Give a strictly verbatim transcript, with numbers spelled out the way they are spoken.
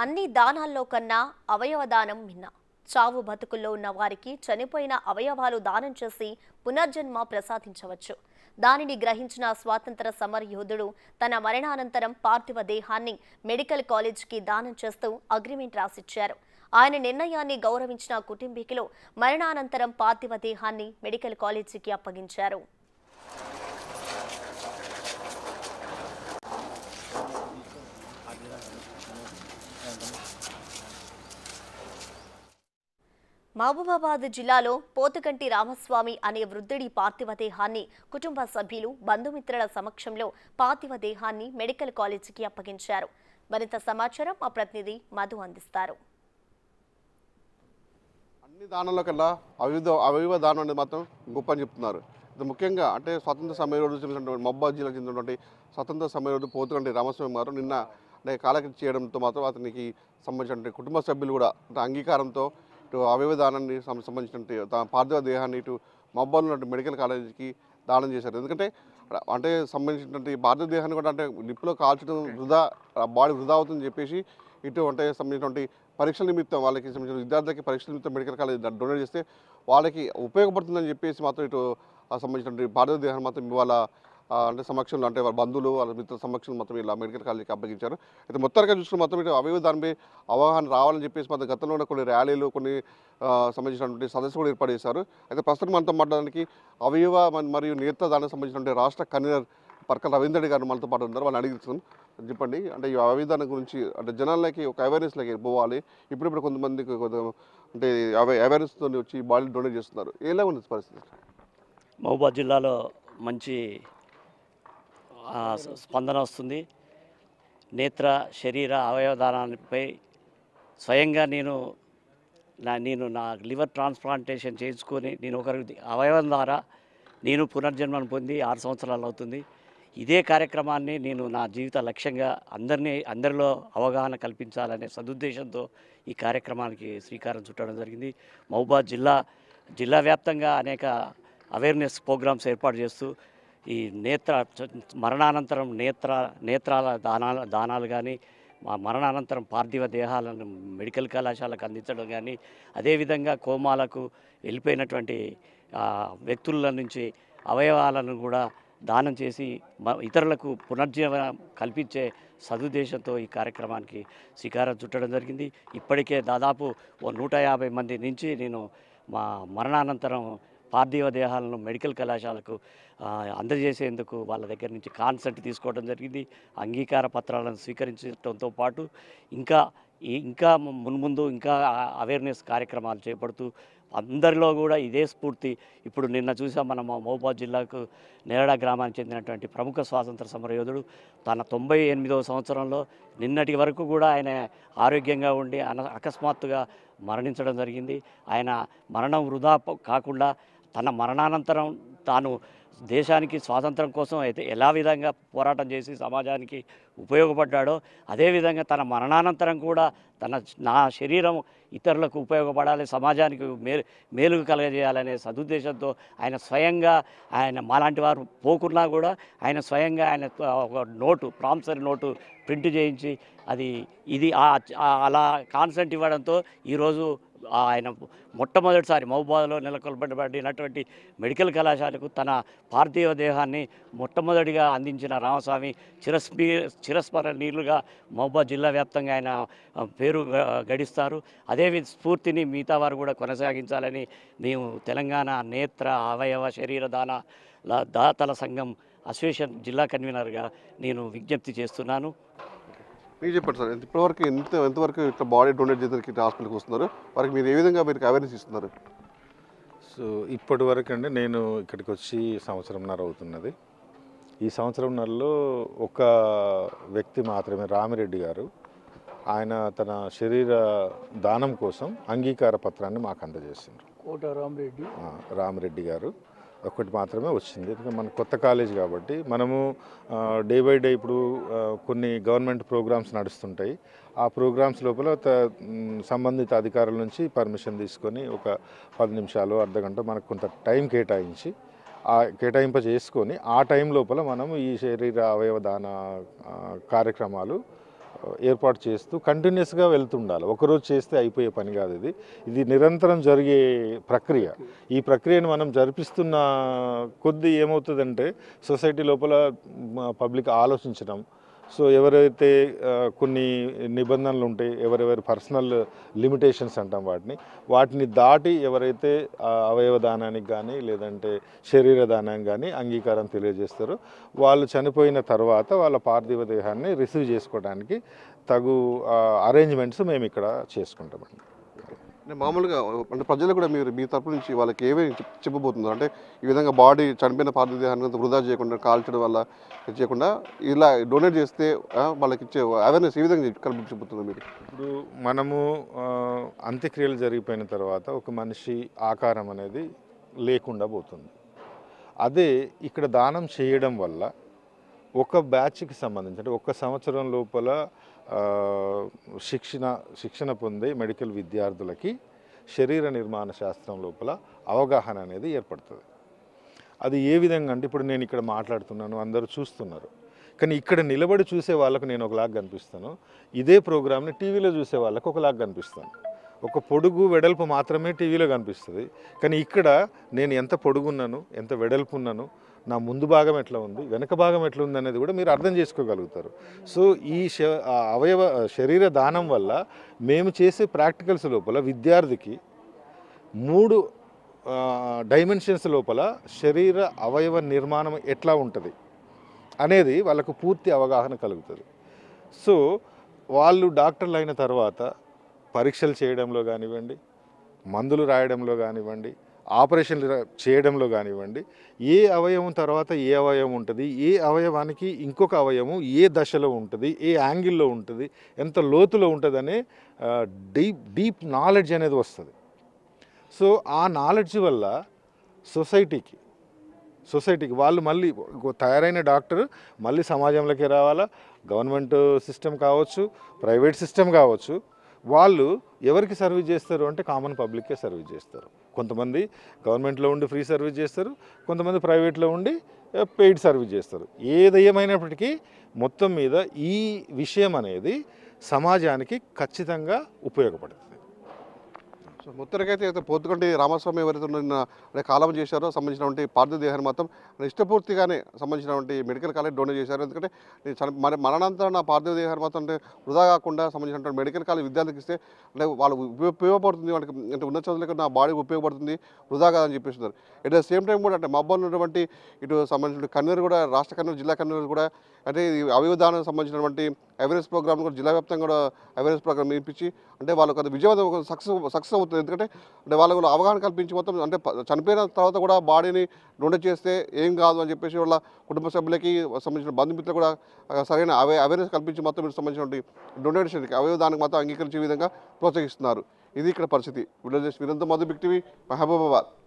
అన్ని దానాల్లో కన్నా అవయవ దానం మిన్న. చావు బతుకుల్లో ఉన్న వారికి చనిపోయిన అవయవాలు దానం చేసి పునర్జన్మ ప్రసాదించవచ్చు. దానిని గ్రహించిన స్వాతంత్ర సమర యోధుడు తన మరణానంతరం పార్థివ దేహాన్ని మెడికల్ కాలేజ్కి దానం చేస్తూ అగ్రిమెంట్ రాసిచ్చారు. ఆయన నిర్ణయాన్ని గౌరవించిన కుటుంబీకులు మరణానంతరం పార్థివ దేహాన్ని మెడికల్ కాలేజీకి అప్పగించారు. మహబూబాబాద్ జిల్లాలో పోతుగంటి రామస్వామి అనే వృద్ధుడి పార్థివ దేహాన్ని కుటుంబ సభ్యులు బంధుమిత్రుల సమక్షంలో పార్థివ దేహాన్ని మెడికల్ కాలేజీకి అప్పగించారు. మరింత సమాచారం మా ప్రతినిధి మధు అందిస్తారు. అన్ని దానాల్లో కల్లా అవిధ అవయవ దానం అనేది మాత్రం గొప్ప అని చెప్తున్నారు. ఇది ముఖ్యంగా అంటే స్వతంత్ర సమరయోధుడు చెందినటువంటి మహబూబాబాద్ జిల్లాకు చెందినటువంటి స్వతంత్ర సమరయోధుడు పోతుగంటి రామస్వామి గారు నిన్న అంటే కాలకృతి చేయడంతో మాత్రం అతనికి సంబంధించిన కుటుంబ సభ్యులు కూడా అంగీకారంతో అవయవ దానాన్ని సంబంధించిన పార్థివ దేహాన్ని ఇటు మహబూబాబాద్లో ఉన్నటువంటి మెడికల్ కాలేజీకి దానం చేశారు. ఎందుకంటే అంటే సంబంధించినటువంటి పార్థివ దేహాన్ని కూడా అంటే నిప్పులో కాల్చడం వృధా బాడీ వృధా అవుతుందని చెప్పేసి ఇటు అంటే సంబంధించినటువంటి పరీక్షల నిమిత్తం వాళ్ళకి సంబంధించిన విద్యార్థులకి పరీక్షల నిమిత్తం మెడికల్ కాలేజ్ డొనేట్ చేస్తే వాళ్ళకి ఉపయోగపడుతుందని చెప్పేసి మాత్రం ఇటు సంబంధించినటువంటి పార్థివ దేహాన్ని మాత్రం ఇవాళ అంటే సమక్షంలో అంటే వాళ్ళ బంధువులు వాళ్ళ మిత్రుల సమక్షంలో మొత్తం ఇలా మెడికల్ కాలేజీకి అప్పగించారు. అయితే మొత్తంగా చూసుకుని మొత్తం ఇటు అవయవ దానిపై అవగాహన రావాలని చెప్పేసి మాత్రం గతంలో ఉన్న కొన్ని ర్యాలీలు కొన్ని సంబంధించినటువంటి సదస్సులు కూడా ఏర్పాటు చేశారు. అయితే ప్రస్తుతం మనతో మాట్లాడడానికి అవయవ మరియు నేత్ర దానికి సంబంధించినటువంటి రాష్ట్ర కన్వీనర్ పర్కల రవీంద్ర గారు మనతో పాటు ఉన్నారు. వాళ్ళని అడిగిస్తాం. చెప్పండి, అంటే ఈ అవయవ దానం గురించి అంటే జనాలకి ఒక అవేర్నెస్లోకి పోవాలి. ఇప్పుడిప్పుడు కొంతమందికి అంటే అవేర్నెస్తో వచ్చి బాడీ డొనేట్ చేస్తున్నారు. ఎలా ఉంది పరిస్థితి? మహబూబాబాద్ జిల్లాలో మంచి స్పందన వస్తుంది. నేత్ర శరీర అవయవదానాలపై స్వయంగా నేను నా నేను నా లివర్ ట్రాన్స్ప్లాంటేషన్ చేయించుకొని నేను ఒకరి అవయవం ద్వారా నేను పునర్జన్మను పొంది ఆరు సంవత్సరాలు అవుతుంది. ఇదే కార్యక్రమాన్ని నేను నా జీవిత లక్ష్యంగా అందరినీ అందరిలో అవగాహన కల్పించాలనే సదుద్దేశంతో ఈ కార్యక్రమానికి శ్రీకారం చుట్టడం జరిగింది. మహబూబాబాద్ జిల్లా జిల్లా వ్యాప్తంగా అనేక అవేర్నెస్ ప్రోగ్రామ్స్ ఏర్పాటు చేస్తూ ఈ నేత్ర మరణానంతరం నేత్ర నేత్రాల దానాల దానాలు కానీ మరణానంతరం పార్థివ దేహాలను మెడికల్ కళాశాలకు అందించడం కానీ అదేవిధంగా కోమాలకు వెళ్ళిపోయినటువంటి వ్యక్తుల నుంచి అవయవాలను కూడా దానం చేసి ఇతరులకు పునర్జీవనం కల్పించే సదుద్దేశంతో ఈ కార్యక్రమానికి శ్రీకారం చుట్టడం జరిగింది. ఇప్పటికే దాదాపు ఓ నూట యాభై మంది నుంచి నేను మా మరణానంతరం పార్థివ దేహాలను మెడికల్ కళాశాలకు అందజేసేందుకు వాళ్ళ దగ్గర నుంచి కాన్సెంట్ తీసుకోవడం జరిగింది. అంగీకార పత్రాలను స్వీకరించడంతో పాటు ఇంకా ఇంకా మున్ముందు ఇంకా అవేర్నెస్ కార్యక్రమాలు చేపడుతూ అందరిలో కూడా ఇదే స్ఫూర్తి. ఇప్పుడు నిన్న చూసాం మనం మహబూబాబాద్ జిల్లాకు నేరడా గ్రామానికి చెందినటువంటి ప్రముఖ స్వాతంత్ర సమరయోధుడు తన తొంభై ఎనిమిదవ సంవత్సరంలో నిన్నటి వరకు కూడా ఆయన ఆరోగ్యంగా ఉండి అన అకస్మాత్తుగా మరణించడం జరిగింది. ఆయన మరణం వృధా కాకుండా తన మరణానంతరం తాను దేశానికి స్వాతంత్రం కోసం అయితే ఎలా విధంగా పోరాటం చేసి సమాజానికి ఉపయోగపడ్డాడో అదేవిధంగా తన మరణానంతరం కూడా తన నా శరీరం ఇతరులకు ఉపయోగపడాలి, సమాజానికి మేలు మేలు కలగజేయాలనే సదుద్దేశంతో ఆయన స్వయంగా ఆయన మాలాంటి వారు పోకున్నా కూడా ఆయన స్వయంగా ఆయన ఒక నోటు ప్రామిసరీ నోటు ప్రింట్ చేయించి అది ఇది అలా కాన్సెంట్ ఇవ్వడంతో ఈరోజు ఆయన మొట్టమొదటిసారి మహబూబాబాద్లో నెలకొల్పబడినటువంటి మెడికల్ కళాశాలకు తన పార్థివ దేహాన్ని మొట్టమొదటిగా అందించిన రామస్వామి చిరస్మీ చిరస్మరణీయులుగా మహబూబాబాద్ జిల్లా వ్యాప్తంగా ఆయన పేరు గడిస్తారు. అదే స్ఫూర్తిని మిగతా వారు కూడా కొనసాగించాలని మేము తెలంగాణ నేత్ర అవయవ శరీర దాన దాతల సంఘం అసోసియేషన్ జిల్లా కన్వీనర్గా నేను విజ్ఞప్తి చేస్తున్నాను. మీరు చెప్పండి సార్, ఇప్పటివరకు ఎంత ఎంతవరకు ఇట్లా బాడీ డొనేట్ చేయడానికి హాస్పిటల్కి వస్తున్నారు, వారికి మీరు ఏ విధంగా మీరు అవేర్నెస్ ఇస్తున్నారు? సో ఇప్పటి వరకు అండి నేను ఇక్కడికి వచ్చి సంవత్సరంన్నర అవుతున్నది. ఈ సంవత్సరంన్నరలో ఒక వ్యక్తి మాత్రమే రామిరెడ్డి గారు ఆయన తన శరీర దానం కోసం అంగీకార పత్రాన్ని మాకు అందజేస్తున్నారు. కోట రామిరెడ్డి రామిరెడ్డి గారు ఒకటి మాత్రమే వచ్చింది. ఎందుకంటే మన కొత్త కాలేజ్ కాబట్టి మనము డే బై డే ఇప్పుడు కొన్ని గవర్నమెంట్ ప్రోగ్రామ్స్ నడుస్తుంటాయి. ఆ ప్రోగ్రామ్స్ లోపల సంబంధిత అధికారుల నుంచి పర్మిషన్ తీసుకొని ఒక పది నిమిషాలు అర్ధ గంట మనకు కొంత టైం కేటాయించి ఆ కేటాయింప చేసుకొని ఆ టైం లోపల మనము ఈ శరీర అవయవ దాన కార్యక్రమాలు ఏర్పాటు చేస్తూ కంటిన్యూస్గా వెళ్తుండాలి. ఒకరోజు చేస్తే అయిపోయే పని కాదు. ఇది ఇది నిరంతరం జరిగే ప్రక్రియ. ఈ ప్రక్రియను మనం జరిపిస్తున్న కొద్దీ ఏమవుతుందంటే సొసైటీ లోపల పబ్లిక్ ఆలోచించడం, సో ఎవరైతే కొన్ని నిబంధనలు ఉంటాయి, ఎవరెవరి పర్సనల్ లిమిటేషన్స్ అంటాం వాటిని వాటిని దాటి ఎవరైతే అవయవ దానానికి కానీ లేదంటే శరీర దానానికి కానీ అంగీకారం తెలియజేస్తారో వాళ్ళు చనిపోయిన తర్వాత వాళ్ళ పార్థివ దేహాన్ని రిసీవ్ చేసుకోవడానికి తగు అరేంజ్మెంట్స్ మేము ఇక్కడ చేసుకుంటామండి. అంటే మామూలుగా అంటే ప్రజలు కూడా మీరు మీ తరపు నుంచి వాళ్ళకి ఏమేమి చెప్పబోతున్నారు? అంటే ఈ విధంగా బాడీ చనిపోయిన పార్థివ దేహాన్ని వృధా చేయకుండా, కాల్చడం వల్ల చేయకుండా ఇలా డొనేట్ చేస్తే వాళ్ళకి ఇచ్చే అవేర్నెస్ ఈ విధంగా కల్పించబోతున్నారు మీరు? ఇప్పుడు మనము అంత్యక్రియలు జరిగిపోయిన తర్వాత ఒక మనిషి ఆకారం అనేది లేకుండా పోతుంది. అదే ఇక్కడ దానం చేయడం వల్ల ఒక బ్యాచ్కి సంబంధించి అంటే ఒక సంవత్సరం లోపల శిక్షణ శిక్షణ పొందే మెడికల్ విద్యార్థులకి శరీర నిర్మాణ శాస్త్రం లోపల అవగాహన అనేది ఏర్పడుతుంది. అది ఏ విధంగా అంటే ఇప్పుడు నేను ఇక్కడ మాట్లాడుతున్నాను, అందరూ చూస్తున్నారు, కానీ ఇక్కడ నిలబడి చూసే వాళ్ళకు నేను ఒకలాగా కనిపిస్తాను, ఇదే ప్రోగ్రామ్ని టీవీలో చూసే వాళ్ళకు ఒకలాగా కనిపిస్తాను. ఒక పొడుగు వెడల్పు మాత్రమే టీవీలో కనిపిస్తుంది, కానీ ఇక్కడ నేను ఎంత పొడుగున్నాను, ఎంత వెడల్పు ఉన్నాను, నా ముందు భాగం ఎట్లా ఉంది, వెనక భాగం ఎట్లా ఉంది అనేది కూడా మీరు అర్థం చేసుకోగలుగుతారు. సో ఈ అవయవ శరీర దానం వల్ల మేము చేసే ప్రాక్టికల్స్ లోపల విద్యార్థికి మూడు డైమెన్షన్స్ లోపల శరీర అవయవ నిర్మాణం ఎట్లా ఉంటుంది అనేది వాళ్ళకు పూర్తి అవగాహన కలుగుతుంది. సో వాళ్ళు డాక్టర్లు అయిన తర్వాత పరీక్షలు చేయడంలో కానివ్వండి, మందులు రాయడంలో కానివ్వండి, ఆపరేషన్లు చేయడంలో కానివ్వండి, ఏ అవయవం తర్వాత ఏ అవయవం ఉంటుంది, ఏ అవయవానికి ఇంకొక అవయవం ఏ దశలో ఉంటుంది, ఏ యాంగిల్లో ఉంటుంది, ఎంత లోతులో ఉంటుంది అనే డీప్ డీప్ నాలెడ్జ్ అనేది వస్తుంది. సో ఆ నాలెడ్జ్ వల్ల సొసైటీకి సొసైటీకి వాళ్ళు మళ్ళీ తయారైన డాక్టర్ మళ్ళీ సమాజంలోకి రావాలా, గవర్నమెంట్ సిస్టమ్ కావచ్చు, ప్రైవేట్ సిస్టమ్ కావచ్చు, వాళ్ళు ఎవరికి సర్వీస్ చేస్తారు అంటే కామన్ పబ్లిక్కే సర్వీస్ చేస్తారు. కొంతమంది గవర్నమెంట్లో ఉండి ఫ్రీ సర్వీస్ చేస్తారు, కొంతమంది ప్రైవేట్లో ఉండి పెయిడ్ సర్వీస్ చేస్తారు. ఏదేమైనప్పటికీ మొత్తం మీద ఈ విషయం అనేది సమాజానికి ఖచ్చితంగా ఉపయోగపడుతుంది. సో మొత్తానికైతే అయితే పోతుగంటి రామస్వామి ఎవరైతే నిన్న కాలం చేశారో సంబంధించినటువంటి పార్థివ దేహాన్ని మాత్రం ఇష్టపూర్తిగానే సంబంధించినటువంటి మెడికల్ కాలేజ్ డొనేట్ చేశారు. ఎందుకంటే మరి మరణాంతరం నా పార్థివ దేహాన్ని మాత్రం అంటే వృధా కాకుండా సంబంధించినటువంటి మెడికల్ కాలేజ్ విద్యార్థికి ఇస్తే అంటే వాళ్ళు ఉపయోగపడుతుంది, వాళ్ళకి అంటే ఉన్నత చదువులకు నా బాడీకి ఉపయోగపడుతుంది, వృధా కాదని చెప్పేస్తున్నారు. ఎట్ ద సేమ్ టైం కూడా అంటే మబ్బా ఉన్నటువంటి ఇటు సంబంధించిన కన్వీనర్ కూడా, రాష్ట్ర కన్వీనర్, జిల్లా కన్వీనర్ కూడా అంటే అవయవదానం సంబంధించినటువంటి అవేర్నెస్ ప్రోగ్రామ్ కూడా జిల్లా వ్యాప్తంగా కూడా అవేర్నెస్ ప్రోగ్రామ్ ఇప్పించి అంటే వాళ్ళకు అది విజయవంతం సక్సెస్ సక్సెస్ అవుతుంది. ఎందుకంటే అంటే వాళ్ళకు అవగాహన కల్పించి మొత్తం అంటే చనిపోయిన తర్వాత కూడా బాడీని డొనేట్ చేస్తే ఏం కాదు అని చెప్పేసి వాళ్ళ కుటుంబ సభ్యులకి సంబంధించిన బంధుమిత్రులు కూడా సరైన అవే అవేర్నెస్ కల్పించి మొత్తం సంబంధించినటువంటి డొనేషన్కి అవయవదానికి మాత్రం అంగీకరించే విధంగా ప్రోత్సహిస్తున్నారు. ఇది ఇక్కడ పరిస్థితి. వీడియో చేసి వీరంతా మధు బిగ్ టీవీ, మహబూబాబాద్.